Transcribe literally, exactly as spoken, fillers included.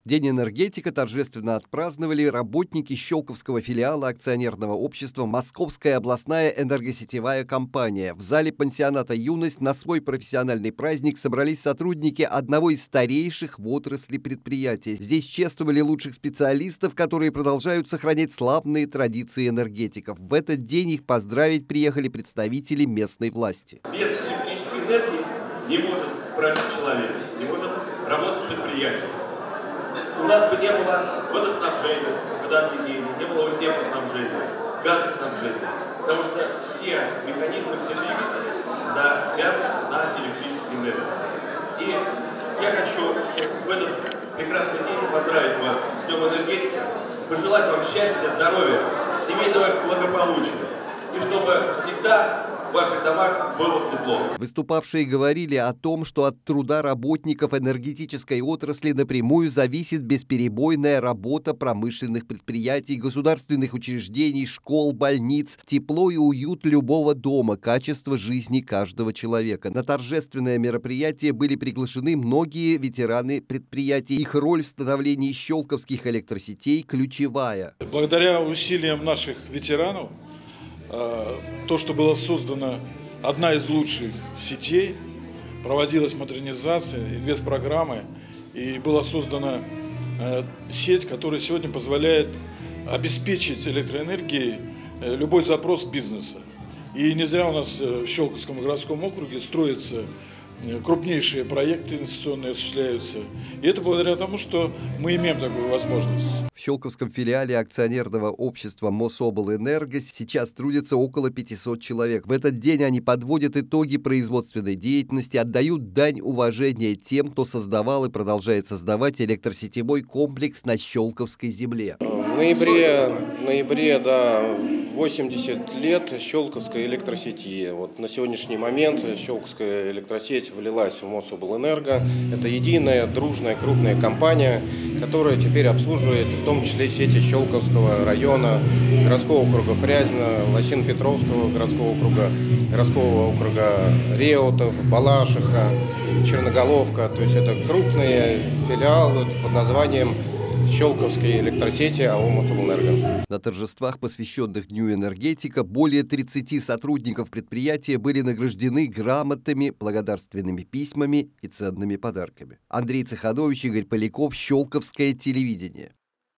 День энергетика торжественно отпраздновали работники Щелковского филиала акционерного общества «Московская областная энергосетевая компания». В зале пансионата «Юность» на свой профессиональный праздник собрались сотрудники одного из старейших в отрасли предприятий. Здесь чествовали лучших специалистов, которые продолжают сохранять славные традиции энергетиков. В этот день их поздравить приехали представители местной власти. Без электрической энергии не может прожить человек, не может работать предприятие. У нас бы не было водоснабжения, водоотведения, не было бы теплоснабжения, газоснабжения, потому что все механизмы, все двигатели завязаны на электрической энергии. И я хочу в этот прекрасный день поздравить вас с Днем энергетики, пожелать вам счастья, здоровья, семейного благополучия, и чтобы всегда в ваших домах было светло. Выступавшие говорили о том, что от труда работников энергетической отрасли напрямую зависит бесперебойная работа промышленных предприятий, государственных учреждений, школ, больниц, тепло и уют любого дома, качество жизни каждого человека. На торжественное мероприятие были приглашены многие ветераны предприятий. Их роль в становлении щелковских электросетей ключевая. Благодаря усилиям наших ветеранов, то, что была создана одна из лучших сетей, проводилась модернизация, инвестпрограммы, и была создана сеть, которая сегодня позволяет обеспечить электроэнергией любой запрос бизнеса. И не зря у нас в Щелковском городском округе строятся крупнейшие проекты инвестиционные, осуществляются. И это благодаря тому, что мы имеем такую возможность. В Щелковском филиале акционерного общества «Мособлэнерго» сейчас трудится около пятисот человек. В этот день они подводят итоги производственной деятельности, отдают дань уважения тем, кто создавал и продолжает создавать электросетевой комплекс на Щелковской земле. В ноябре, в ноябре да, восемьдесят лет Щелковской электросети. Вот на сегодняшний момент Щелковская электросеть влилась в Мособлэнерго. Это единая, дружная, крупная компания, которая теперь обслуживает в том числе сети Щелковского района, городского округа Фрязино, Лосино-Петровского городского округа, городского округа Реутов, Балашиха, Черноголовка. То есть это крупные филиалы под названием Щелковской электросети АО «Мособлэнерго». На торжествах, посвященных Дню энергетика, более тридцати сотрудников предприятия были награждены грамотами, благодарственными письмами и ценными подарками. Андрей Цеханович, Игорь Поляков, Щелковское телевидение.